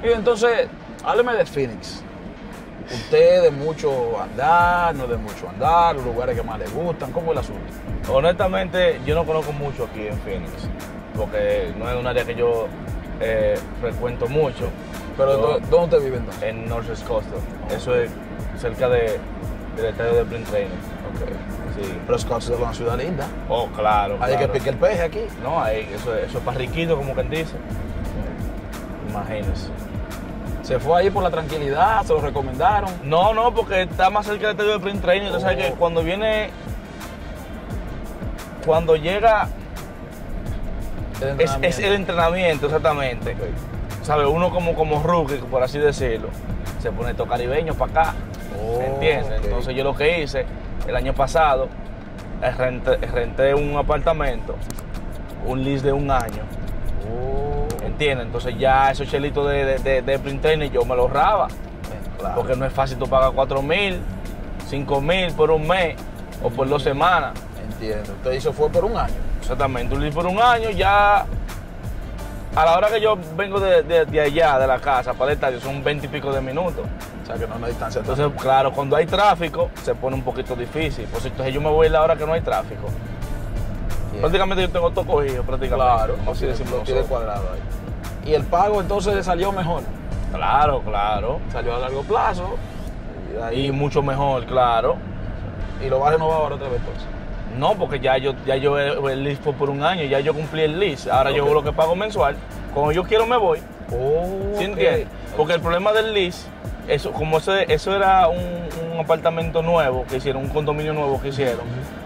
Y entonces, hábleme de Phoenix. Usted de mucho andar, no de mucho andar, los lugares que más le gustan, ¿cómo es el asunto? Honestamente, yo no conozco mucho aquí en Phoenix, porque no es un área que yo frecuento mucho. Pero Yo- ¿dónde usted vive entonces? En Northwest Coastal. Eso es cerca del estadio de Spring Training. Ok. Sí. Pero Scottsdale es una ciudad linda. Oh, claro. Hay claro. que picar el peje aquí. No, eso es para riquito, como quien dice. Imagínense. Se fue ahí por la tranquilidad, se lo recomendaron. No, porque está más cerca del estadio de Spring Training. Entonces, sabes que cuando llega, es el entrenamiento, exactamente. Ok. ¿Sabes? Uno como rookie, por así decirlo, se pone estos caribeños para acá. Oh, ¿Entiendes? ok. Entonces yo lo que hice el año pasado, renté un apartamento, un lease de un año. Oh, ¿Entiendes? Entonces ya esos chelitos de Spring Training yo me los ahorraba. claro. Porque no es fácil tú pagar 4,000, 5,000 por un mes o por 2 semanas. Entiendo. Usted hizo fue por un año. Exactamente, un lease por un año ya. A la hora que yo vengo de allá, de la casa, para el estadio, son 20 y pico de minutos. O sea que no hay una distancia. Entonces, claro, cuando hay tráfico, se pone un poquito difícil. Pues entonces yo me voy a la hora que no hay tráfico. Bien. Prácticamente yo tengo todo cogido, prácticamente. Claro, como así decimos lo tiene nosotros. cuadrado ahí. Y el pago entonces le salió mejor. Claro, claro. Salió a largo plazo. Y, de ahí- Y mucho mejor, claro. y lo va a renovar ahora otra vez entonces. No, porque ya yo el lease fue por un año, ya yo cumplí el lease. Ahora yo Ok. lo que pago mensual. Cuando yo quiero me voy. Oh, ¿Sí ok. entiendes? Porque el problema del lease, eso era un apartamento nuevo que hicieron, un condominio nuevo que hicieron.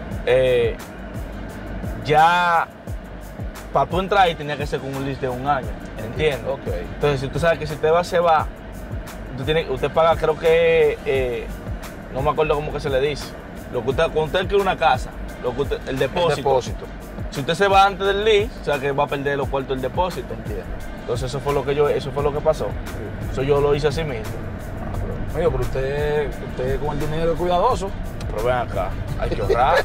Ya para tú entrar ahí tenía que ser con un lease de un año, ¿entiendes? Ok. Entonces, si tú sabes que si usted se va, usted paga, creo que, no me acuerdo cómo que se le dice, cuando usted adquiere una casa, el depósito. El depósito. Si usted se va antes del lease, o sea que va a perder los cuartos del depósito. Entiendo. Entonces eso fue lo que pasó. Eso yo lo hice así mismo. Oye, pero usted con el dinero es cuidadoso. Pero ven acá, hay que ahorrar,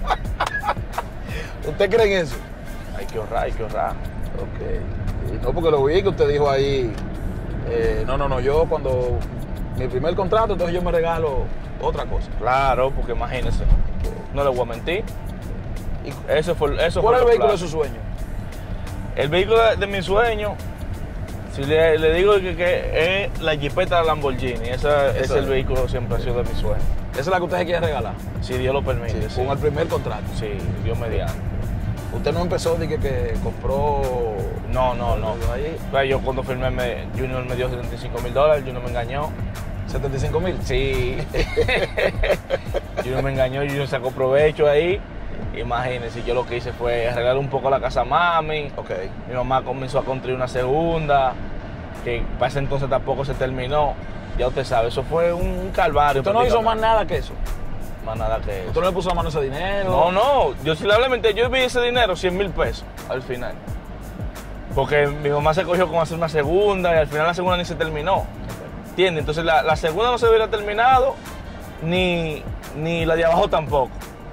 ¿Usted cree en eso? hay que ahorrar, hay que ahorrar. Ok. Y no, porque lo vi que usted dijo ahí, no, yo cuando mi primer contrato, entonces yo me regalo otra cosa. Claro, porque imagínese, no le voy a mentir. ¿Y Eso fue cuál es el los vehículo de planes. su sueño? El vehículo de mi sueño, si le digo que es la Jeepeta de Lamborghini, ese es el vehículo siempre ha sido de mi sueño. Esa es la que usted se quiere regalar. Si Dios lo permite, sí. Con el primer contrato. Sí, Dios mediante. Usted no empezó de que compró. No. Ahí, Pues yo cuando firmé, Junior me dio $75,000, Junior me engañó. 75,000. Sí. Junior me engañó, Junior sacó provecho ahí. Imagínense, yo lo que hice fue arreglar un poco la casa a mami. Ok. Mi mamá comenzó a construir una segunda, que para ese entonces tampoco se terminó. Ya usted sabe, eso fue un calvario. Usted no hizo más nada que eso. Más nada que Usted eso. no le puso la mano a ese dinero. No, yo simplemente yo vi ese dinero, 100,000 pesos al final. Porque mi mamá se cogió con hacer una segunda y al final la segunda ni se terminó. ¿Entiendes? Entonces la segunda no se hubiera terminado, ni la de abajo tampoco.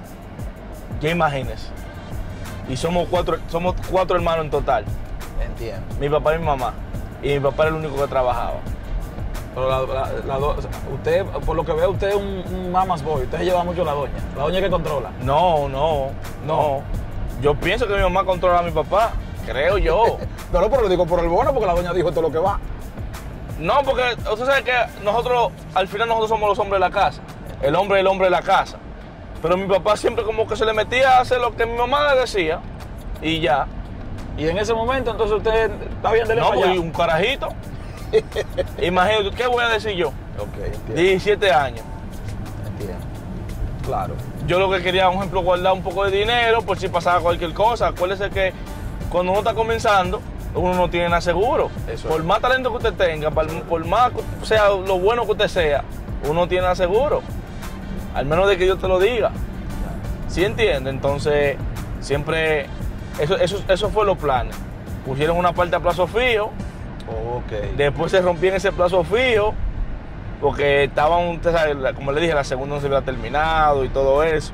Ya imagínese. Y somos cuatro hermanos en total. Entiendo. Mi papá y mi mamá. Y mi papá era el único que trabajaba. Pero usted, por lo que veo, usted es un mama's boy. Usted se lleva mucho a la doña. La doña que controla. No. Yo pienso que mi mamá controla a mi papá. Creo yo. No, pero lo digo por el bono, porque la doña dijo esto es lo que va. No, porque usted sabe que al final nosotros somos los hombres de la casa. El hombre de la casa. Pero mi papá siempre como que se le metía a hacer lo que mi mamá le decía. Y ya. Y en ese momento, entonces usted está bien de No, para allá. porque un carajito. Imagínate, ¿qué voy a decir yo? Ok, entiendo. 17 años. Entiendo. Claro. Yo lo que quería, por ejemplo, guardar un poco de dinero por si pasaba cualquier cosa. Acuérdese que cuando uno está comenzando, uno no tiene nada seguro. Eso Por es. más talento que usted tenga, por más sea lo bueno que usted sea, uno no tiene nada seguro. Al menos de que Dios te lo diga. ¿Sí entiende? Entonces, siempre, eso fue los planes. Pusieron una parte a plazo fijo, Ok. después se rompían ese plazo fijo, porque estaban, usted sabe, como le dije, la segunda no se había terminado y todo eso.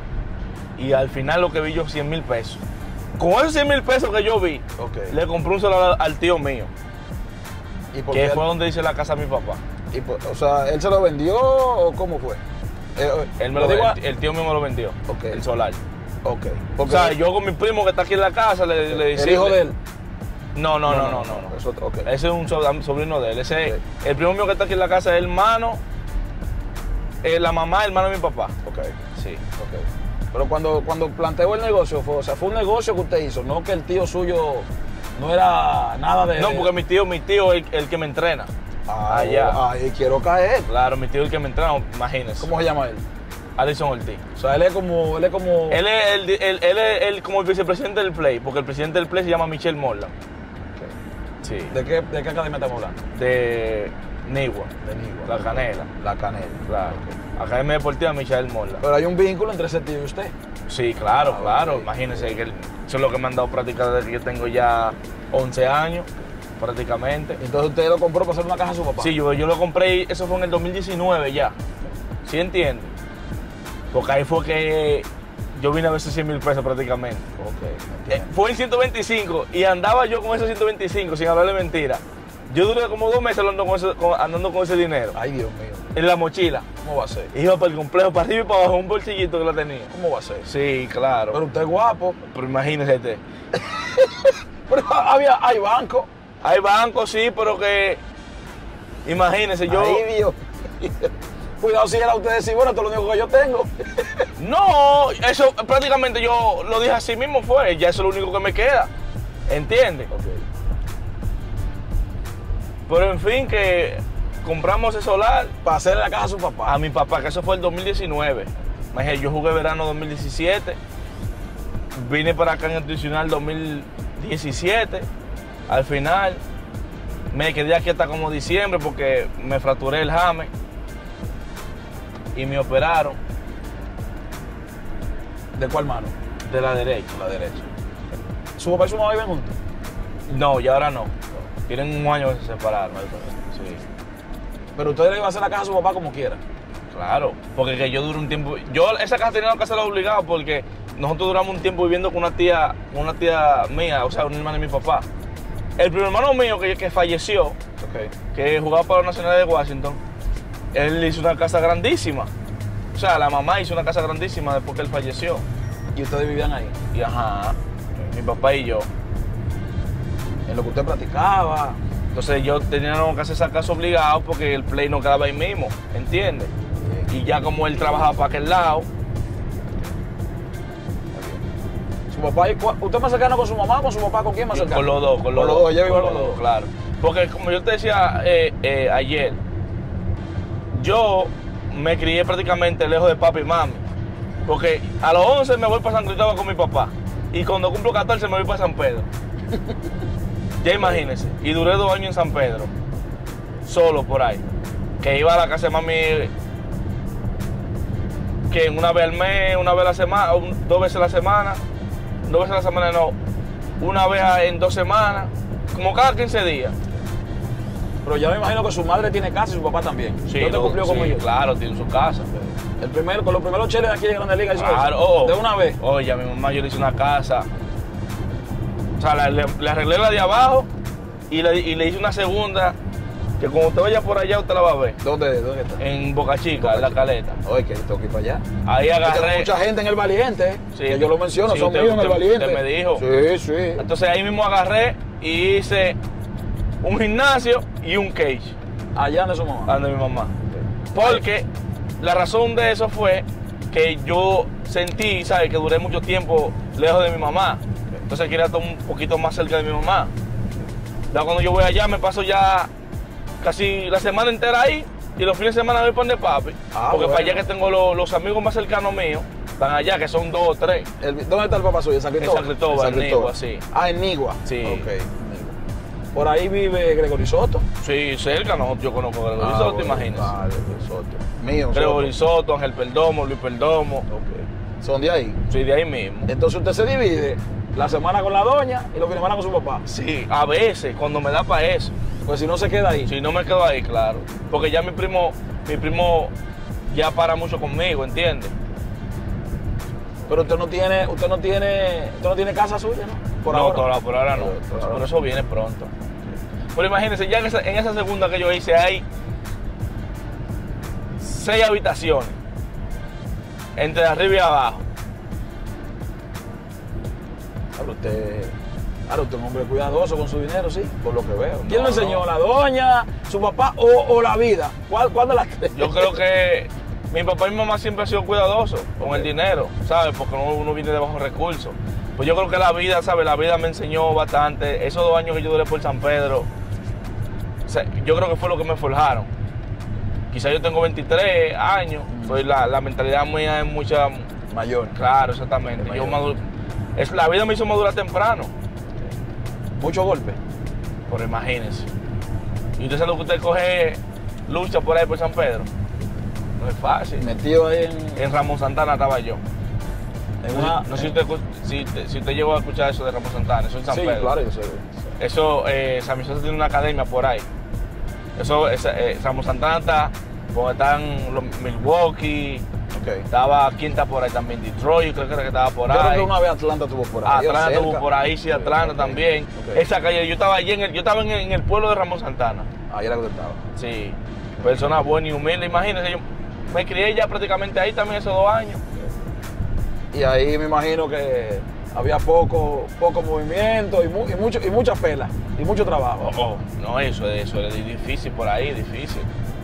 Y al final lo que vi yo, 100,000 pesos. Con esos 100,000 pesos que yo vi, Ok. le compré un celular al tío mío. ¿Y por que qué fue donde hice la casa a mi papá. o sea, ¿él se lo vendió o cómo fue? Él me el tío mío me lo vendió, Ok. el solar. Ok. O Porque sea, yo con mi primo que está aquí en la casa le ¿el decía... hijo de él? No. Es otro, ok. Ese es un sobrino de él. Ese, Ok. El primo mío que está aquí en la casa es hermano, la mamá, hermano de mi papá. Ok. Sí. Ok. Pero cuando planteó el negocio, fue un negocio que usted hizo, no que el tío suyo no era nada de... No, porque mi tío es el que me entrena. Allá. Ahí quiero caer. Claro, mi tío es el que me entrena, imagínense. ¿Cómo se llama él? Alison Ortiz. O sea, él es como... Él es como el vicepresidente del Play, porque el presidente del Play se llama Michel Morland. Ok. Sí. ¿De qué academia estamos hablando? De Nigua. De Nigua. La Canela. La Canela. Claro. Ok. Academia Deportiva Michel Morland. Pero hay un vínculo entre ese tío y usted. Sí, claro, claro. Ok. Imagínense que eso es lo que me han dado práctica desde que yo tengo ya 11 años, prácticamente. Entonces usted lo compró para hacer una caja a su papá. Sí, yo lo compré, eso fue en el 2019 ya. ¿Sí entiendes? Porque ahí fue que yo vine a ver esos 100 mil pesos prácticamente. Ok. entiendo. Fue en 125 y andaba yo con esos 125 sin hablarle mentira. Yo duré como 2 meses andando con ese dinero Ay, Dios mío. en la mochila. ¿Cómo va a ser? Iba para el complejo, para arriba y para abajo, un bolsillito que la tenía. ¿Cómo va a ser? Sí, claro. Pero usted es guapo. Pero imagínese este. Pero hay banco. Hay bancos, sí, pero que... Imagínense, yo... Ay, Dios. Cuidado si era usted decir, bueno, esto es lo único que yo tengo. No, eso prácticamente yo lo dije así mismo fue, ya eso es lo único que me queda. ¿Entiendes? Ok. Pero en fin, que compramos ese solar Para hacerle la caja a su papá. a mi papá, que eso fue el 2019. Imagínate, yo jugué verano 2017, vine para acá en el tradicional 2017, al final me quedé aquí hasta como diciembre porque me fracturé el jame y me operaron ¿De cuál mano? de la derecha. La derecha. ¿Su papá y su mamá viven juntos? No, y ahora no. Tienen un año que se separaron. Sí. Pero usted le iba a hacer la caja a su papá como quiera. Claro, porque que yo duré un tiempo. Yo esa casa tenía que hacerla obligado porque nosotros duramos un tiempo viviendo con una tía mía, o sea, una hermana de mi papá. El primer hermano mío que falleció, Ok. que jugaba para la Nacional de Washington, él hizo una casa grandísima. O sea, la mamá hizo una casa grandísima después que él falleció. ¿Y ustedes vivían ahí? Y ajá, mi papá y yo. En lo que usted practicaba. Entonces yo tenía que hacer esa casa obligado porque el play no quedaba ahí mismo, ¿entiendes? Y ya como él trabajaba para aquel lado, Su papá, ¿usted más cercano con su mamá o con su papá? ¿Con quién más cercano? con los dos, Con los dos, ella vive con con los dos. claro. Porque como yo te decía ayer, yo me crié prácticamente lejos de papi y mami. Porque a los 11 me voy para San Cristóbal con mi papá. Y cuando cumplo 14 me voy para San Pedro. Ya imagínense. Y duré 2 años en San Pedro. Solo por ahí. Que iba a la casa de mami que una vez al mes, una vez a la semana, 2 veces a la semana. 2 veces a la semana no. Una vez en 2 semanas. Como cada 15 días. Pero ya me imagino que su madre tiene casa y su papá también. Sí, ¿No te cumplió como sí, yo? claro, tiene su casa. Con los primeros cheles de aquí de Grandes Ligas hizo Claro, eso. De una vez. Oye, a mi mamá yo le hice una casa. O sea, le arreglé la de abajo y le hice una segunda que como usted vaya por allá usted la va a ver. ¿Dónde está? En Boca Chica, Boca en la Chica. caleta. Oye, que tengo que ir para allá. Ahí Hay agarré. mucha gente en el Valiente, Sí. que yo lo menciono, Sí, son usted- míos en el usted- Valiente. usted me dijo. Sí, sí. Entonces ahí mismo agarré y hice un gimnasio y un cage Allá donde su mamá. donde mi mamá. Porque la razón de eso fue que yo sentí, ¿sabes? Que duré mucho tiempo lejos de mi mamá. Entonces quería estar un poquito más cerca de mi mamá. Ya cuando yo voy allá me paso ya casi la semana entera ahí y los fines de semana voy para donde papi. Ah, porque bueno. para allá que tengo los amigos más cercanos míos, están allá, que son 2 o 3. ¿Dónde está el papá suyo? ¿En San Cristóbal? En San Cristóbal, en Nigua, sí. Ah, en Nigua. Sí. Ok. Nigua. Por ahí vive Gregory Soto. Sí, cerca, no, yo conozco a Gregory Soto, bueno, imagínese. Ah, Gregory Soto. Mío, Gregory Soto, Ángel Perdomo, Luis Perdomo. Ok. Son de ahí. Sí, de ahí mismo. Entonces usted se divide la semana con la doña y los fines de semana con su papá. Sí, a veces, cuando me da para eso. Pues si no se queda ahí. Si no me quedo ahí, claro. Porque ya mi primo ya para mucho conmigo, ¿entiendes? Pero usted no tiene casa suya, ¿no? Por ahora no. Por ahora. Por eso viene pronto. Pero imagínense, ya en esa segunda que yo hice hay 6 habitaciones, entre arriba y abajo. Ahora usted es un hombre cuidadoso con su dinero, sí, por lo que veo. ¿Quién No, lo enseñó? no. ¿La doña, su papá o la vida? ¿Cuál de las tres? Yo creo que mi papá y mi mamá siempre han sido cuidadosos con el dinero, ¿sabes? Porque uno viene de bajos recursos. Pues yo creo que la vida, ¿sabes? La vida me enseñó bastante. Esos 2 años que yo duré por San Pedro, o sea, yo creo que fue lo que me forjaron. Quizás yo tengo 23 años, pues la mentalidad mía es mucha... Mayor. Claro, exactamente. Mayor. La vida me hizo madurar temprano, Mucho golpe. pero imagínense. Y usted sabe lo que usted coge lucha por ahí por San Pedro. No es fácil. Metido ahí En Ramón Santana estaba yo. en una... No sé si usted llegó a escuchar eso de Ramón Santana, eso en San Sí, Pedro. claro, yo sé. Eso, San Vicente tiene una academia por ahí. Eso, Ramón Santana está, donde están los Milwaukee, Ok. estaba Quinta por ahí también, Detroit, creo que era que estaba por Yo creo ahí. que una vez Atlanta tuvo por ahí. Atlanta cerca. estuvo por ahí, sí, Atlanta Ok, también. ok. Esa calle, yo estaba allí yo estaba en el pueblo de Ramón Santana. Ahí era donde estaba. Sí, persona buena y humilde, imagínense, yo me crié ya prácticamente ahí también esos 2 años. Y ahí me imagino que había poco movimiento y mucha pela y mucho trabajo. No, eso es difícil por ahí, difícil.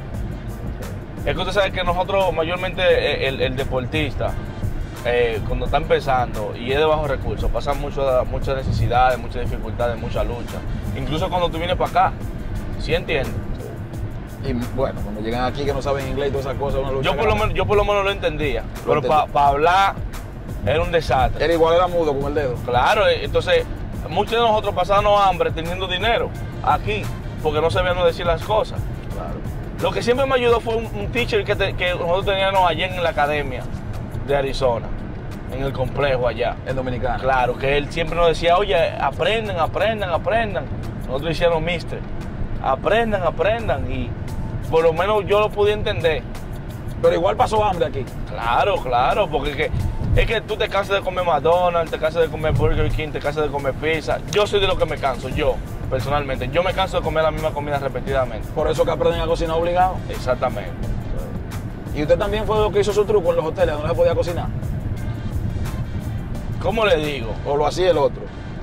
Es que usted sabe que nosotros, mayormente el deportista, cuando está empezando y es de bajos recursos, pasa muchas necesidades, muchas dificultades, mucha lucha. Incluso cuando tú vienes para acá, ¿sí entiendes? Y bueno, cuando llegan aquí que no saben inglés y todas esas cosas, una lucha. Yo por lo menos lo entendía, pero entendí. para hablar era un desastre. Era mudo con el dedo. Claro, entonces muchos de nosotros pasábamos hambre teniendo dinero aquí, porque no sabíamos decir las cosas. Claro. Lo que siempre me ayudó fue un teacher que nosotros teníamos allá en la academia de Arizona, en el complejo allá. En Dominicana. Claro, que él siempre nos decía, oye, aprendan. Nosotros decíamos, mister, aprendan. Y por lo menos yo lo pude entender. Pero igual pasó hambre aquí. Claro, porque es que tú te cansas de comer McDonald's, te cansas de comer Burger King, te cansas de comer pizza. Yo soy de los que me canso, yo, personalmente. Yo me canso de comer la misma comida repetidamente. Por eso que aprenden a cocinar obligado. Exactamente. Y usted también fue lo que hizo su truco en los hoteles donde no se podía cocinar. ¿Cómo le digo? O lo hacía el otro.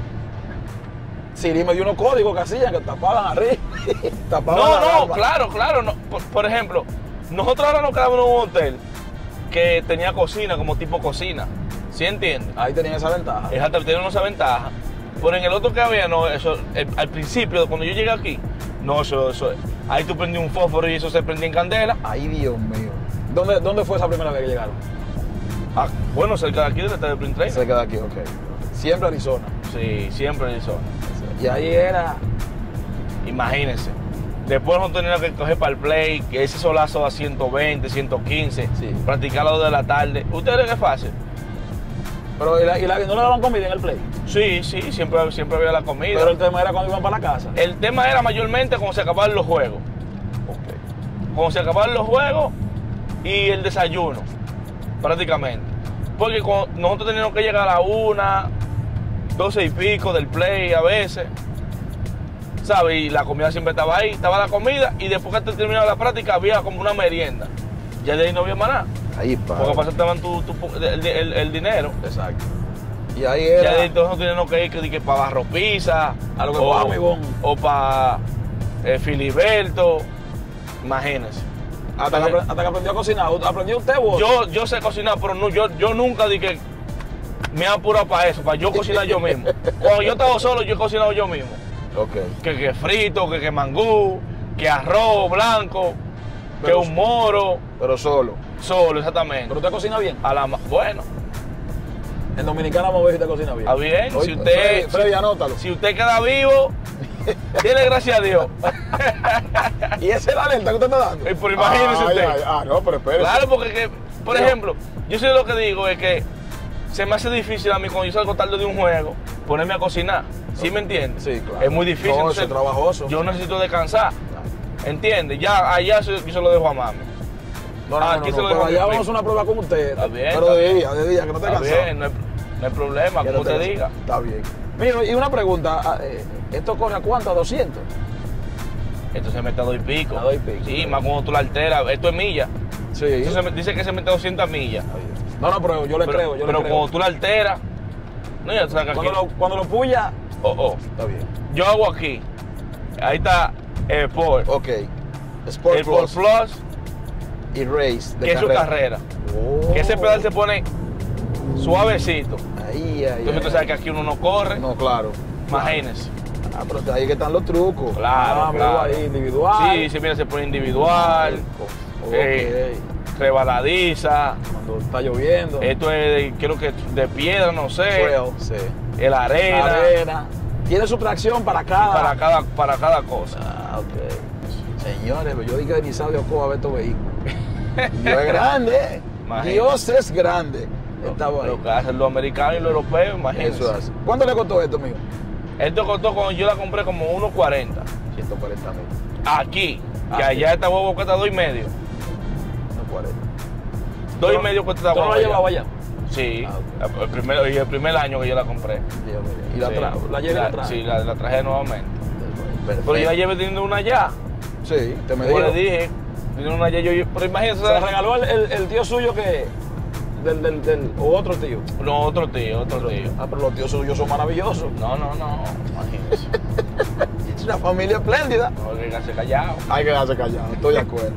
Siri me dio unos códigos que hacían, que tapaban arriba. tapaban la No, barba. claro. No. Por ejemplo, nosotros ahora nos quedamos en un hotel que tenía cocina, como tipo cocina. ¿Sí entiendes? Ahí tenían esa ventaja. Exacto, tiene esa ventaja. Pero en el otro que había, no, eso, al principio, cuando yo llegué aquí, no, eso, ahí tú prendías un fósforo y eso se prendía en candela. Ay, Dios mío. ¿Dónde fue esa primera vez que llegaron? Ah, bueno, cerca de aquí del estadio Print Trainer. Cerca de aquí, ok. Siempre Arizona. Sí, siempre en Arizona. Y ahí era... Imagínense. Después nosotros teníamos que coger para el play, que ese solazo a 120, 115, Sí. practicarlo de la tarde. ¿Ustedes creen que es fácil? Pero no le daban comida en el play. Sí, siempre había la comida. Pero el tema era cuando iban para la casa. El tema era mayormente cuando se acababan los juegos. Ok. Cuando se acababan los juegos y el desayuno, prácticamente. Porque nosotros teníamos que llegar a la 1, 12 y pico del play a veces, ¿sabes? Y la comida siempre estaba ahí, estaba la comida y después que terminaba la práctica había como una merienda. Ya de ahí no había más nada. Ahí, Porque pasaban el dinero. Exacto. Y ahí Ya era... de ahí entonces teníamos que ir que para Barro Pizza, A lo que cojamos y bon. o para Filiberto, imagínense. hasta que aprendió a cocinar. ¿Aprendió usted vos? Yo sé cocinar, pero no, yo nunca dije me he apurado para eso, para yo cocinar yo mismo. Cuando yo estaba solo, yo he cocinado yo mismo. Ok. Que frito, que mangú, que arroz blanco, que Pero- un moro, Pero solo. solo, exactamente. ¿Pero usted cocina bien? Bueno, En Dominicana vamos a ver si usted cocina bien. está bien. Oye, Si usted, Freddy, anótalo. si usted queda vivo, dele gracias a Dios. ¿Y esa es la alerta que usted está dando? Pero imagínese usted. No, pero espérese. Claro, porque, por Yo- ejemplo, yo sé lo que digo, es que se me hace difícil a mí cuando yo salgo tarde de un juego, ponerme a cocinar. ¿Sí me entiendes? Sí, claro. Es muy difícil. No, entonces, eso es trabajoso. Yo necesito descansar. ¿Entiendes? Ya allá yo se lo dejo a mami. No, no, Aquí no, se lo pero dejo a mi allá vamos a primo. hacer una prueba con usted. Está bien, Pero está de bien. día, que no esté Está cansado. bien, no hay problema, Que no como esté te cansado. diga. Está bien. Mira, y una pregunta. ¿Esto corre a cuánto? ¿A 200? Entonces mete a 2 y pico. A 2 y pico. Sí, más cuando tú la alteras. Esto es millas. Sí. Entonces dice que se mete 200 millas. No, no, pero yo le creo. Pero cuando tú la alteras, no, ya sabes que aquí. Cuando lo puya, Está bien. Yo hago aquí. Ahí está Sport. Ok. Sport Sport Plus. Y Race. Que es su carrera. Oh. Que ese pedal se pone suavecito. Ahí. Entonces tú sabes que aquí uno no corre. No, claro. Imagínense. Pero ahí que están los trucos. Claro, claro. Ahí, individual. Sí, sí, mira, se pone individual. Rebaladiza. Cuando está lloviendo. Esto es, creo que de piedra, no sé. Trail, sí. El arena. Tiene su tracción para cada. Para cada cosa. Ah, ok. Señores, yo dije que ni sabe Ocoa ver estos vehículos. Dios es grande. Imagínate. Dios es grande. Estaba ahí. Lo que hacen los americanos y los europeos, imagínense. Eso hace. ¿Cuánto le costó esto, mijo? Esto costó cuando yo la compré como 1.40. 140.000. Aquí. Que allá esta huevo cuesta 2.5. 140. 2.5 cuesta esta ¿Tú no huevo. la llevabas allá? Sí. Ah, el primer año que yo la compré. ¿Y la Sí. llevé y la traje? Sí, la traje nuevamente. Perfecto. Pero yo la llevé teniendo una allá. Sí, te me Como dijo. le dije, teniendo una allá. Pero imagínense. Se la regaló el tío suyo que. O otro tío. No, otro tío. Ah, pero los tíos suyos son maravillosos. No, imagínense. Es una familia espléndida. No, hay que quedarse callado. Hay que quedarse callado, estoy de acuerdo.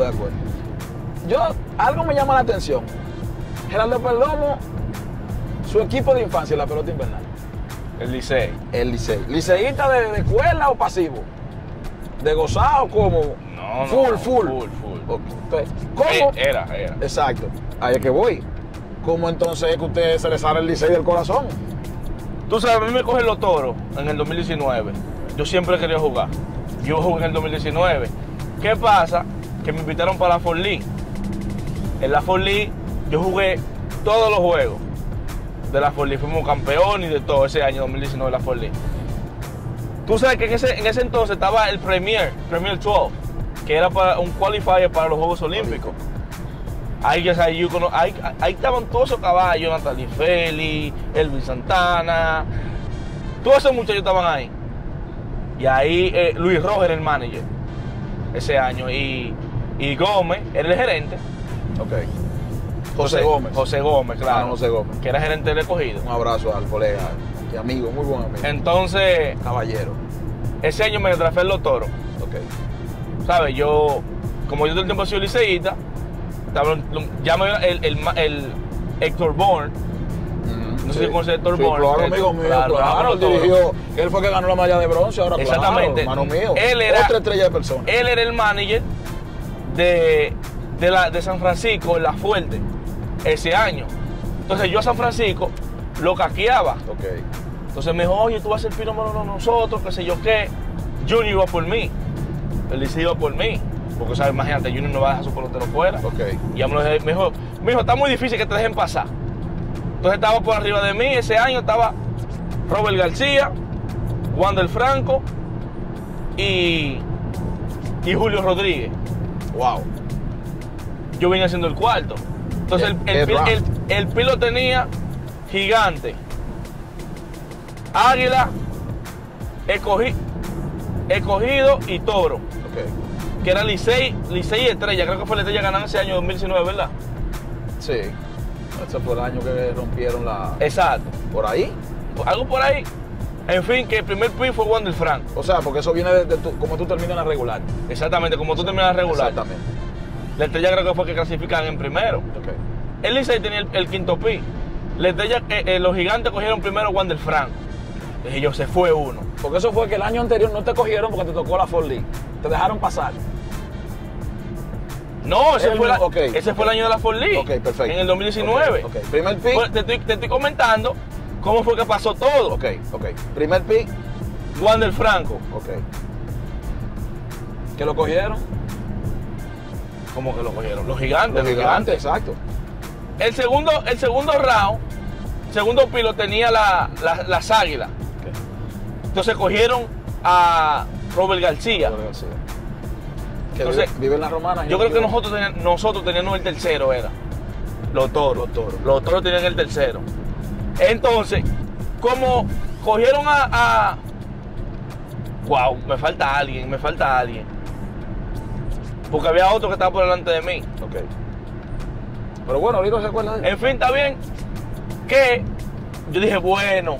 Algo me llama la atención. Gerardo Perdomo, su equipo de infancia en la pelota invernal. El Licey. El Licey. ¿Liceísta de escuela o pasivo? ¿De gozado como? No, Full. Ok. Entonces, ¿cómo? Era. Exacto. Ahí es que voy. ¿Cómo entonces es que usted se le sale el Licey del corazón? Tú sabes, a mí me cogen los toros en el 2019. Yo siempre he querido jugar. Yo jugué en el 2019. ¿Qué pasa? Que me invitaron para la Ford Lee. En la Ford Lee yo jugué todos los juegos de la Ford Lee. Fuimos campeones y de todo ese año 2019 de la Ford Lee. Tú sabes que en ese entonces estaba el Premier 12, que era para un qualifier para los Juegos Olímpicos. Ahí estaban todos esos caballos, Natalie Feli, Elvis Santana, todos esos muchachos estaban ahí. Y ahí Luis Rojas era el manager ese año y Gómez era el gerente. Ok. José Gómez, claro. José Gómez. Que era gerente del Escogido. Un abrazo al colega y amigo, muy buen amigo. Entonces, caballero. Ese año me traje los toros. Ok. ¿Sabes? Como yo todo el tiempo he sido liceísta, el Héctor Bourne. No sé si conoces a Héctor Bourne. Claro, amigo mío, claro. Él dirigió, él fue que ganó la medalla de bronce, ahora exactamente. Claro, hermano mío. Otra estrella de persona. Él era el manager de San Francisco en La Fuerte ese año. Entonces yo a San Francisco lo caqueaba. Ok. Entonces me dijo, oye, tú vas a ser pirómano de nosotros, qué sé yo qué. Junior iba por mí. El Licey iba por mí. Porque, ¿sabes? Imagínate, Junior no va a dejar su pelotero fuera. Ok. Y ya me dijo, está muy difícil que te dejen pasar. Entonces estaba por arriba de mí, ese año estaba Robert García, Wander Franco y Julio Rodríguez. Wow. Yo venía haciendo el cuarto. Entonces el Pilo tenía Gigante, Águila, Escogido y Toro. Ok. Que era Licey y Estrella. Creo que fue la Estrella ganando ese año 2019, ¿verdad? Sí. Ese fue el año que rompieron la... Exacto. ¿Por ahí? Algo por ahí. En fin, que el primer pick fue Wander Franco. O sea, porque eso viene de como tú terminas la regular. Exactamente, como tú terminas la regular. Exactamente. La Estrella creo que fue que clasifican en primero. Ok. El Licey tenía el quinto pick. La Estrella, los Gigantes cogieron primero Wander Franco. Dije yo, se fue uno. Porque eso fue que el año anterior no te cogieron porque te tocó la Ford Lee. Te dejaron pasar. No, ese fue el año de la Ford Lee. Ok, perfecto. En el 2019. Ok. Primer pick. Pues, te estoy comentando cómo fue que pasó todo. Ok. Primer pick. Wander Franco. Ok. ¿Que lo cogieron? ¿Cómo que lo cogieron? Los Gigantes. Los Gigantes, exacto. El segundo round, segundo pilo tenía las Águilas. Okay. Entonces cogieron a Robert García. Que entonces, vive en la Romana. Yo creo que nosotros teníamos el tercero, era. Los toros. Los toros tenían el tercero. Entonces, como cogieron wow, me falta alguien. porque había otro que estaba por delante de mí. Ok. Pero bueno, ahorita se acuerda de él. En fin, está bien. Que yo dije, bueno,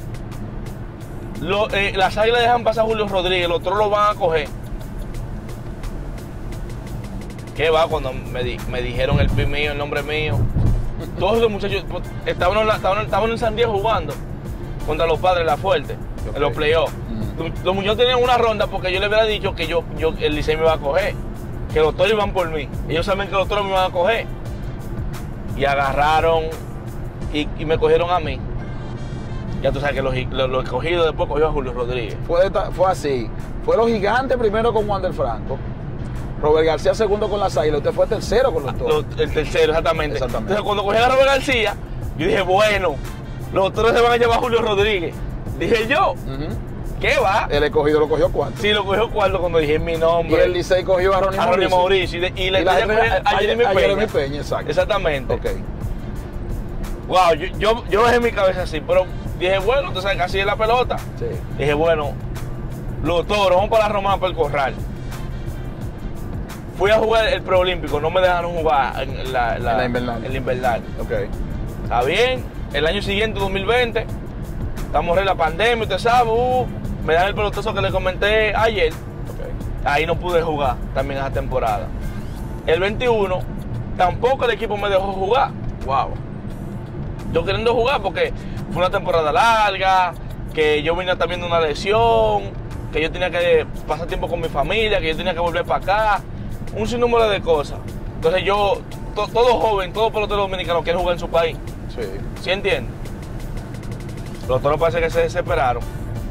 las Águilas dejan pasar a Julio Rodríguez, los otros lo van a coger. ¿Qué va? Cuando me dijeron el PIN mío, el nombre mío, todos los muchachos estaban en San Diego jugando contra los Padres La Fuerte, Ok. en los playoffs. Los muchachos tenían una ronda porque yo les había dicho que el Licey me iba a coger, que los Toros iban por mí. Ellos saben que los Toros me iban a coger. Y agarraron y me cogieron a mí. Ya tú sabes que los escogidos después cogió a Julio Rodríguez. Fue así. Fue los Gigantes primero con Wander Franco. Robert García segundo con las Águilas. Usted fue tercero con los Toros. El tercero, exactamente. Exactamente. Entonces cuando cogí a Robert García, yo dije, bueno, los Toros se van a llevar a Julio Rodríguez. Dije yo, ¿qué va? El escogido lo cogió cuarto. Sí, lo cogió cuarto cuando dije mi Y nombre. el Licey cogió a Ronnie Mauricio. Y la estrella a Jeremy Jeremy Peña. Peña, exacto. Exactamente. Ok. Wow, yo bajé mi cabeza así, pero dije, bueno, tú sabes que así es la pelota. Sí. Dije, bueno, los Toros, vamos para la Romana, para el Corral. Fui a jugar el preolímpico, no me dejaron jugar en la invernal. En la invernal. Ok. Está bien, el año siguiente, 2020, estamos en la pandemia, usted sabe, me dan el pelotazo que le comenté ayer. Ok. Ahí no pude jugar también esa temporada. El 21, tampoco el equipo me dejó jugar. Wow. Yo queriendo jugar porque fue una temporada larga, que yo vine también de una lesión, que yo tenía que pasar tiempo con mi familia, que yo tenía que volver para acá, un sinnúmero de cosas. Entonces yo, todo joven, todo pelotero dominicano quiere jugar en su país. Sí. ¿Sí entiendes? Los Toros parece que se desesperaron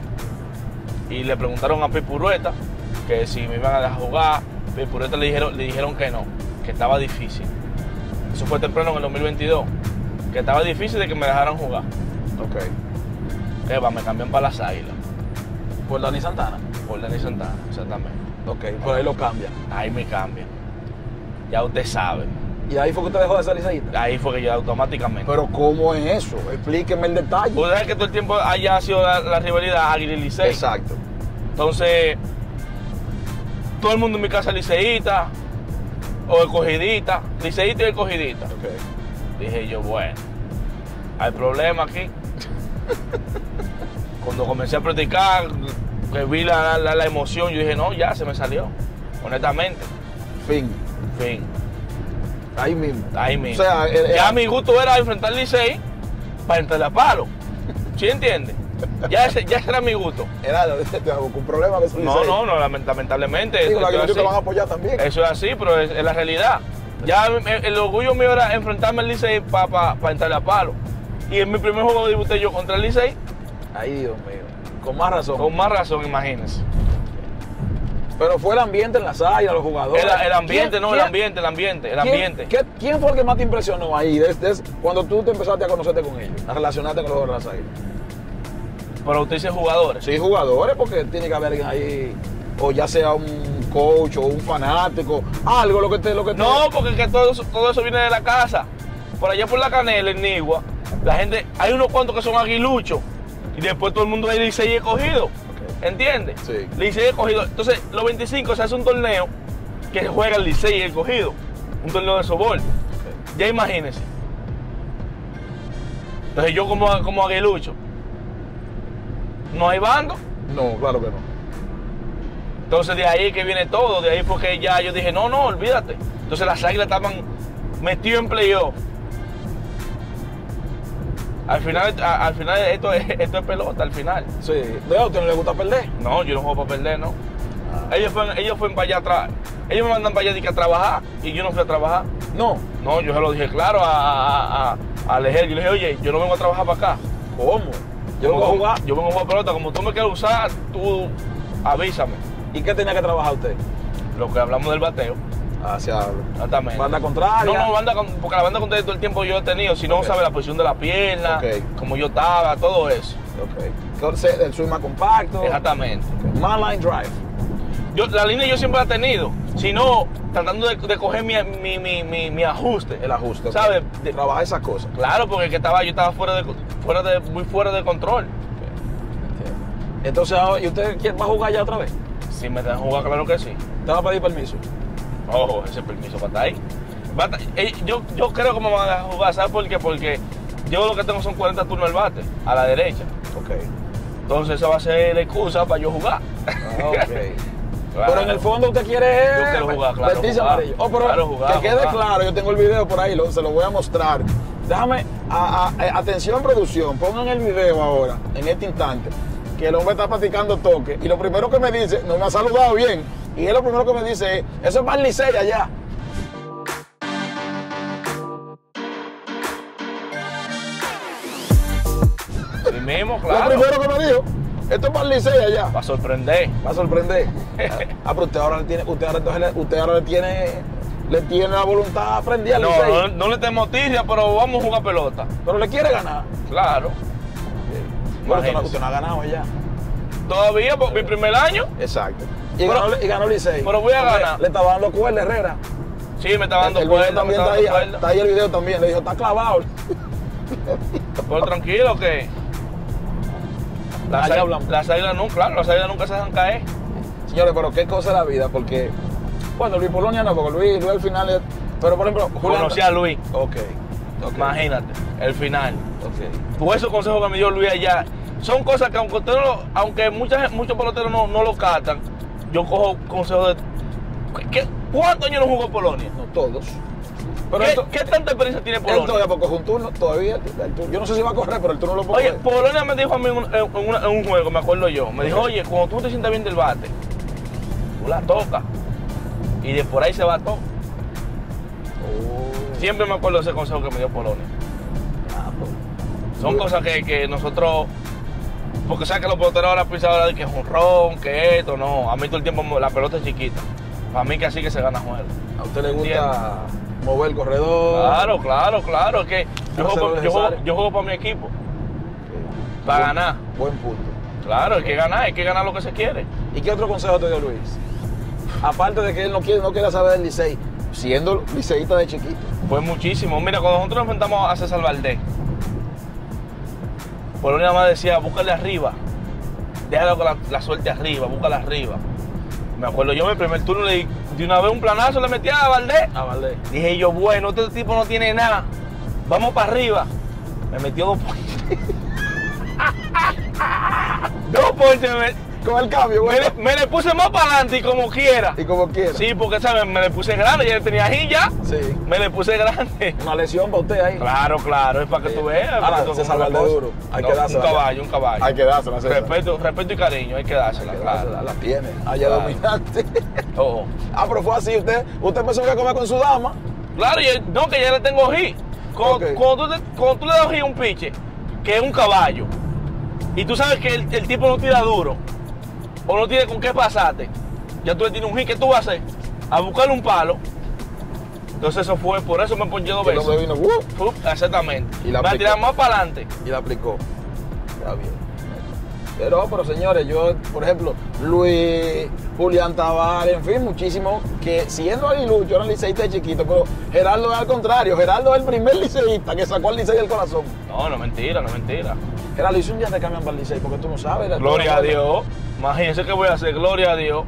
y le preguntaron a Pipurueta que si me iban a dejar jugar. Pipurueta le dijeron que no, que estaba difícil. Eso fue temprano en el 2022, que estaba difícil de que me dejaran jugar. Ok. Que va, me cambian para las Águilas, Por Dani Santana. por Dani Santana, exactamente. Ok, por ahí lo cambian. Ahí me cambian. Ya usted sabe. Y ahí fue que usted dejó de ser liceísta. Ahí fue que ya automáticamente. Pero ¿cómo es eso? Explíqueme el detalle. Usted sabe que todo el tiempo haya sido la rivalidad Águila y Licey. Exacto. Entonces, todo el mundo en mi casa es liceísta o escogidita, liceísta y escogidita. Ok. Dije yo, bueno, hay problema aquí. Cuando comencé a practicar, que vi la emoción, yo dije, no, ya se me salió, honestamente. Fin. Fin, Ahí mismo. ahí mismo. O sea, ya mi gusto era enfrentar al Licey para entrar a palo. ¿Sí entiendes? Ya ese era mi gusto. Era un problema de su No, lamentablemente. Digo, la esto es que te así. van a apoyar también. Eso es así, pero es la realidad. Ya el orgullo mío era enfrentarme al Licey para entrarle a palo. Y en mi primer juego debuté yo contra el Licey, Ay, Dios mío. Con más razón. con más razón, imagínense. Pero fue el ambiente en las áreas, los jugadores. El ambiente, ¿Quién- no, quién- el ambiente. ¿Quién fue el que más te impresionó ahí desde cuando tú te empezaste a conocerte con ellos, a relacionarte con los jugadores de las águilas? Pero usted dice jugadores. Sí, jugadores, porque tiene que haber alguien ahí, o ya sea un coach o un fanático, algo lo que te... No, porque es que todo eso viene de la casa. Por allá por la Canela, en Nigua, la gente, hay unos cuantos que son aguiluchos. Y después todo el mundo ahí Licey escogido. ¿Entiendes? Sí. Licey escogido. Entonces, los 25 se hace un torneo que juega el Licey y el escogido. Un torneo de softball. Ya imagínense. Entonces yo como aguilucho, no hay bando. No, claro que no. Entonces de ahí que viene todo. De ahí fue que ya yo dije, no, olvídate. Entonces las Águilas estaban metidas en playoff. Al final esto es pelota, al final. Sí. ¿A usted no le gusta perder? No, yo no juego para perder, ¿no? Ellos fueron para allá atrás. Ellos me mandan para allá a trabajar y yo no fui a trabajar. No. No, yo se lo dije claro a Alejel. Yo le dije, oye, yo no vengo a trabajar para acá. ¿Cómo? Yo vengo a jugar. Yo vengo a jugar pelota. Como tú me quieres usar, tú avísame. ¿Y qué tenía que trabajar usted? Lo que hablamos del bateo. Hacia Exactamente. banda contraria. No, porque la banda contraria todo el tiempo yo he tenido. Si no, Ok. sabe la posición de la pierna, Ok. como yo estaba, todo eso. Ok. Entonces, el swing más compacto. Exactamente. Más line drive. La línea yo siempre la he tenido, sino tratando de coger mi ajuste. El ajuste. ok. ¿Sabes? Trabaja esas cosas. Claro, porque yo estaba muy fuera de control. Entonces, ¿y usted va a jugar ya otra vez? Si me dejan jugar, claro que sí. ¿Te va a pedir permiso? Ojo, ese permiso para estar ahí. Yo creo que me van a jugar, ¿sabes por qué? Porque yo lo que tengo son 40 turnos al bate, a la derecha. Ok. Entonces esa va a ser la excusa para yo jugar. Ok. Claro. Pero en el fondo usted quiere Yo quiero jugar, claro, vestirse jugar. amarillo. Pero Claro, jugar, que quede jugar. claro, yo tengo el video por ahí, se lo voy a mostrar. Déjame, atención producción, pongan el video ahora, en este instante, que el hombre está practicando toque. Y lo primero que me dice, no me ha saludado bien, y él lo primero que me dice es, eso es más Licey allá. El mismo, claro. Lo primero que me dijo, esto es más Licey allá. Va a sorprender. Va a sorprender. Pero usted ahora le tiene la voluntad prendida al Licey. No le tenemos tirria, pero vamos a jugar pelota. Pero le quiere ganar. Claro. Pero Imagínese. usted no ha ganado ya. Todavía, por mi primer año, Exacto. Pero- Y ganó Licey. pero voy a Hombre, ganar. Le estaba dando cuerda Herrera. sí, me está dando El video cuerda, me también está está dando ahí, cuerda. está ahí el video también. Le dijo, está clavado. Pero tranquilo que Allá hablamos. las águilas nunca, claro, las águilas nunca se dejan caer. Señores, pero qué cosa es la vida, porque, bueno, Luis Polonia no, porque Luis al final es, pero por ejemplo, Julián. Conocí a Luis, Ok. imagínate, el final. Ok. Por esos consejos que me dio Luis allá, son cosas que aunque muchos peloteros no lo captan, yo cojo consejos de... ¿Cuántos años no jugó Polonia? No todos. Pero ¿Qué tanta experiencia tiene él Polonia? todavía porque es un turno, todavía. Yo no sé si va a correr, pero el turno lo puede Oye, Polonia me dijo a mí en un juego, me acuerdo yo, me dijo, oye, cuando tú te sientas bien del bate, tú la tocas y de por ahí se va todo. Siempre me acuerdo de ese consejo que me dio Polonia. Son cosas que nosotros, porque sabes que los peloteros ahora piensan ahora de que es un ron, que esto, no. A mí todo el tiempo la pelota es chiquita. Para mí que así que se gana juego. ¿A usted le gusta mover el corredor? Claro, es que yo juego para mi equipo, para ganar. Buen punto. Claro, hay que ganar lo que se quiere. ¿Y qué otro consejo te dio Luis? Aparte de que él no quiere saber del Licey, siendo liceísta de chiquito. Pues muchísimo. Mira, cuando nosotros nos enfrentamos a César Valdés, Polonia nada más decía, búscale arriba. Déjalo con la suerte arriba, búscala arriba. Me acuerdo yo en el primer turno de una vez un planazo le metí a Valdés. A Valdés. Dije yo, bueno, este tipo no tiene nada. Vamos para arriba. Me metió 2 ponches. 2 ponches. Con el cambio, güey. Me le puse más para adelante y como quiera. Y como quiera. Sí, porque, ¿sabes? Me le puse grande, ya tenía ahí ya. Sí. Me le puse grande. Una lesión para usted ahí. Claro, es para que tú veas. Ahora, para que tú César compres Valdés cosas. duro. Hay No, que dársela. Un caballo. Hay que dársela, César. Respeto y cariño, hay que dársela, claro. La tiene. Allá Claro. dominante. Oh. Pero fue así. Usted empezó a comer con su dama. Claro, no, que ya le tengo hit. Ok. Cuando tú le das hit a un piche, que es un caballo, y tú sabes que el tipo no tira duro, o no tiene con qué pasarte, ya tú le tienes un hit, ¿qué tú vas a hacer? A buscarle un palo. Entonces eso fue, por eso me ponché 2 El veces. hombre vino, Exactamente. Y la me aplicó. tirar más para adelante. y la aplicó. Está bien. Pero señores, yo, por ejemplo, Luis, Julián Tavares, en fin, muchísimos que siendo aguilucho eran liceístas de chiquito, pero Gerardo es al contrario. Gerardo es el primer liceísta que sacó al Licey del corazón. No es mentira. Gerardo, hizo un día te cambian para el Licey porque tú no sabes. Gloria a Dios. Imagínense qué voy a hacer, gloria a Dios.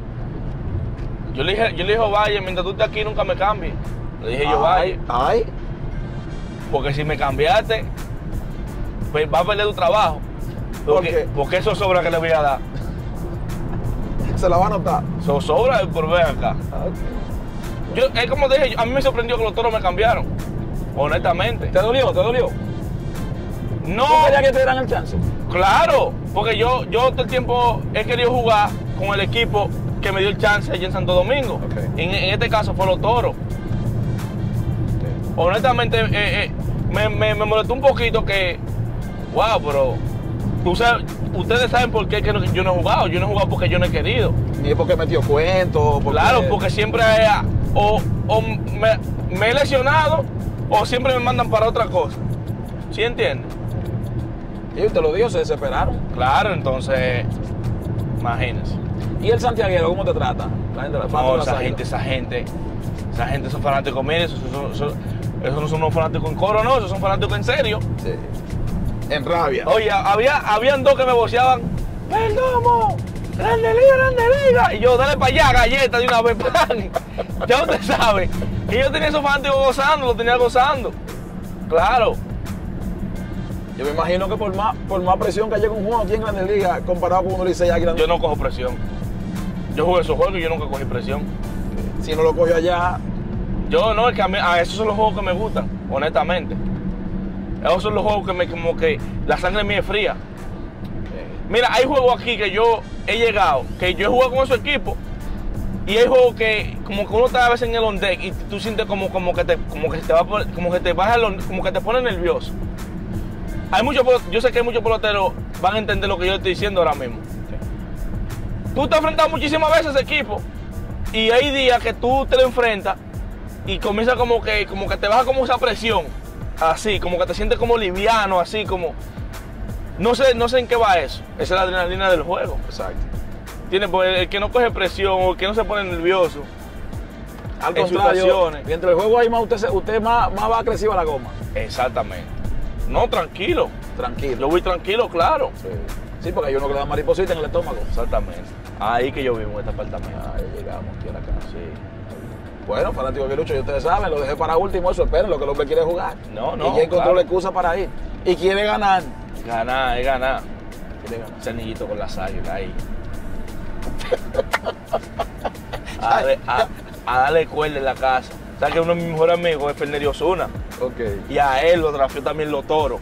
Yo le dije, vaya, mientras tú estés aquí nunca me cambies. Le dije yo, vaya. Ay, Porque si me cambiaste, pues vas a perder tu trabajo. ¿Por qué? Porque eso sobra que le voy a dar. se la va a notar. Eso sobra por ver acá. Es como te dije, a mí me sorprendió que los toros me cambiaron. Honestamente. ¿Te dolió? No, ¿Tú querías que te dieran el chance? claro, porque yo todo el tiempo he querido jugar con el equipo que me dio el chance allí en Santo Domingo. Ok. En este caso fue los toros. Honestamente, me molestó un poquito que, wow, pero ustedes saben por qué que yo no he jugado. Yo no he jugado porque yo no he querido. Ni es porque metió cuento. Claro, porque siempre o me he lesionado o siempre me mandan para otra cosa. ¿Sí entiendes? Y te lo digo, se desesperaron. Claro, entonces, imagínense. ¿Y el santiaguero cómo te trata? La gente, No, esa gente son fanáticos, miren, esos no son unos fanáticos en coro, no, esos son fanáticos en serio. Sí. En rabia. Oye, habían 2 que me voceaban, ¡Perdomo! Grande Liga, Grande Liga. Y yo, dale para allá, galleta de una vez, pan. Ya usted sabe que yo tenía esos fanáticos gozando, lo tenía gozando. Claro. Yo me imagino que por más presión que haya con un juego aquí en Grandes Ligas, comparado con un Licey Águila, Yo no cojo presión. Yo jugué esos juegos y yo nunca cogí presión. si no lo cogió allá, Yo no, es que a esos son los juegos que me gustan, honestamente. Esos son los juegos que como que la sangre mía es fría. Mira, hay juegos aquí que yo he llegado, que yo he jugado con esos equipos, y hay juegos que como que uno está a veces en el on deck y tú sientes como que te pone nervioso. Yo sé que hay muchos peloteros van a entender lo que yo estoy diciendo ahora mismo. Tú te has enfrentado muchísimas veces a ese equipo y hay días que tú te lo enfrentas y comienza como que te baja como esa presión, así, como que te sientes como liviano, así como... No sé en qué va eso. Esa es la adrenalina del juego. exacto. ¿Entiendes? Porque el que no coge presión o el que no se pone nervioso. Al en contrario, situaciones. mientras el juego hay más, usted más va agresivo a la goma. Exactamente. No, tranquilo. Tranquilo. Yo voy tranquilo, claro. Sí, porque hay uno que le da mariposita en el estómago. Exactamente. Ahí que yo vivo en este apartamento. Ahí llegamos aquí a la casa. Sí. Bueno, fanático de Aguilucho, y ustedes saben, lo dejé para último, eso, esperen, lo que el hombre quiere jugar. No, Y ya encontró claro. la excusa para ir. Y quiere ganar. Ganar, es ganar. Quiere ganar. Ese anillito con las águilas ahí. A darle cuerda en la casa. ¿Sabes que uno de mis mejores amigos es Fernerio Osuna? Ok. Y a él lo trafió también los toros.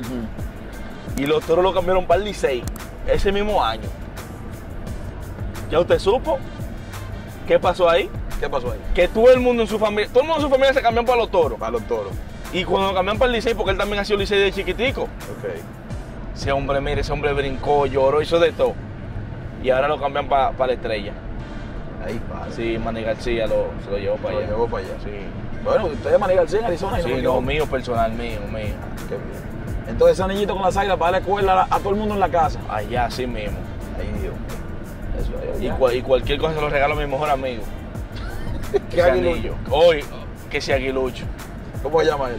Y los toros lo cambiaron para el Licey ese mismo año. ¿Ya usted supo qué pasó ahí? ¿Qué pasó ahí? Que todo el mundo en su familia se cambió para los toros. Para los toros. Y cuando lo cambiaron para el Licey, porque él también ha sido Licey de chiquitico. Ok. Ese hombre, mire, ese hombre brincó, lloró, hizo de todo. Y ahora lo cambian para la Estrella. Ahí, padre. Sí, Manny García se lo llevó para allá. Lo llevó para allá. Sí. Bueno, usted es Manny García en Arizona. Y Sí, me no, equivoco. mío, personal, mío. Qué bien. Entonces ese anillito con las águilas para darle cuerda a todo el mundo en la casa. Allá, así mismo. Ahí, Dios. Eso ahí. Y cualquier cosa se lo regalo a mi mejor amigo. ¿Qué Ese Aguilucho? anillo. Hoy, que sea Aguilucho. ¿Cómo se llama él?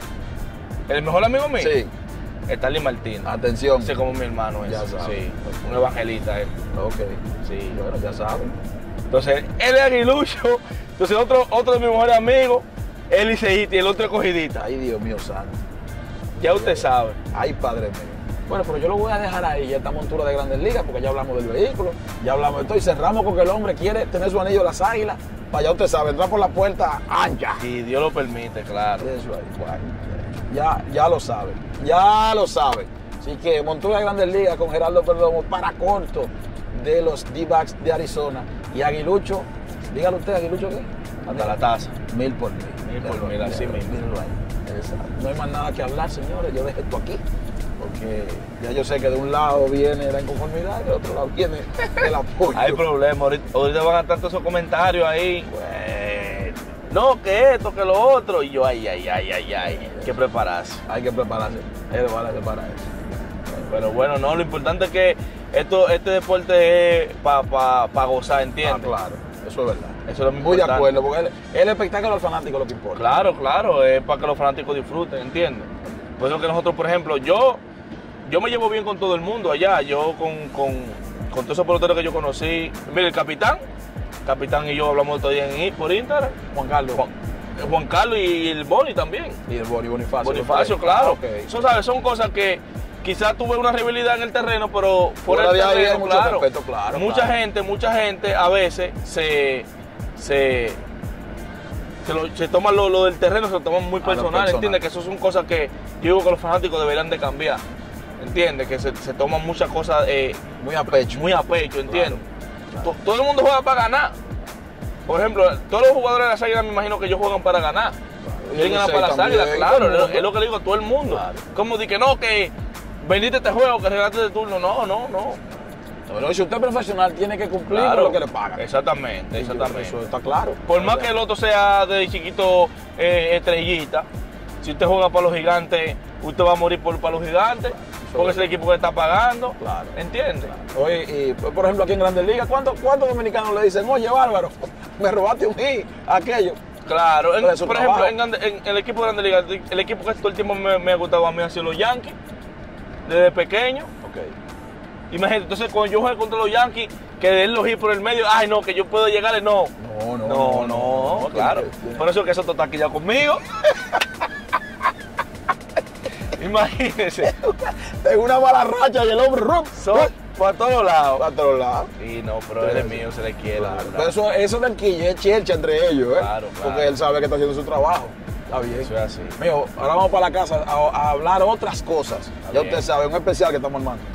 ¿El mejor amigo mío? Sí. Starling Martínez. Atención. Ese como mi hermano. Ya ese. sabe. Sí, un evangelista él. Ok. Sí. Bueno, ya saben. Entonces, él es Aguilucho. Entonces, otro de mis mejores amigos, él liceísta y el otro es cogidita. Ay, Dios mío, santo. Ya usted sabe. Ay, padre mío. Bueno, pero yo lo voy a dejar ahí, ya esta montura de Grandes Ligas, porque ya hablamos del vehículo, ya hablamos de todo y cerramos con que el hombre quiere tener su anillo de las águilas. Para allá usted sabe, entrar por la puerta ancha. Si Dios lo permite, claro. Eso ahí, bueno, ya lo sabe, ya lo sabe. Así que montura de Grandes Ligas con Gerardo Perdomo para corto de los D-backs de Arizona. Y Aguilucho, dígale usted, Aguilucho, ¿qué? Hasta la taza. 1000 por 1000. 1000 por 1000, así mismo. Mírenlo ahí. Exacto. No hay más nada que hablar, señores. Yo dejo esto aquí. Porque ya yo sé que de un lado viene la inconformidad y del otro lado viene el apoyo. Hay problemas. Ahorita van a estar todos esos comentarios ahí. Bueno, no, que esto, que lo otro. Y yo, ay. Hay que prepararse. Hay que prepararse. Es para eso. Pero bueno, no, lo importante es que este deporte es para gozar, ¿entiendes? Claro. Eso es verdad. Eso es lo Muy de importante. acuerdo, porque el espectáculo al fanático es lo que importa. Claro, es para que los fanáticos disfruten, ¿entiendes? Por eso que nosotros, por ejemplo, yo me llevo bien con todo el mundo allá, yo con todos esos peloteros que yo conocí. Mira, el capitán y yo hablamos todo el día por Instagram. Juan Carlos y el Boni también. Y el Bonifacio. Bonifacio, claro. Okay. Eso, ¿sabes? Son cosas que quizás tuve una rivalidad en el terreno, pero Fuera fuera de del ahí hay terreno, mucho claro. respeto, claro, Mucha claro. gente a veces se toman lo del terreno, se lo toman muy personal, ¿entiendes? Que eso son cosas que yo digo que los fanáticos deberían de cambiar, ¿entiendes? Que se toman muchas cosas Muy a pecho. ¿entiendes? Claro. Todo el mundo juega para ganar. Por ejemplo, todos los jugadores de las Águilas me imagino que ellos juegan para ganar. Quieren ganar para las Águilas, claro, es lo que le digo a todo el mundo. Claro. Como di que no, que vendiste este juego, que regalaste de turno, no. Pero si usted es profesional, tiene que cumplir Claro, con lo que le pagan. Exactamente. Eso está claro. Por más que el otro sea de chiquito estrellita, si usted juega para los gigantes, usted va a morir para los gigantes, porque es el equipo que está pagando. Claro. ¿Entiendes? Oye, y por ejemplo aquí en Grandes Ligas, ¿cuántos dominicanos le dicen, oye, Bárbaro, me robaste un hit, aquello? Claro, Pero eso por trabaja. ejemplo, en el equipo de Grandes Ligas, el equipo que todo el tiempo me ha gustado a mí ha sido los Yankees, desde pequeño. Ok. Imagínate, entonces cuando yo juego contra los Yankees, que él los hit por el medio, ay no, que yo puedo llegarle, no. No, claro. Por eso es que Soto está aquí ya conmigo. Imagínese. Tengo una mala racha y el hombre Para todos lados. para todos lados. Sí, no, pero él es mío, se le quiere. Claro. Pero eso del quille es chelcha entre ellos, ¿eh? Claro. Porque él sabe que está haciendo su trabajo. Está bien. Eso es así. Mío, ahora vamos para la casa a hablar otras cosas. Ya bien. usted sabe, un especial que estamos armando.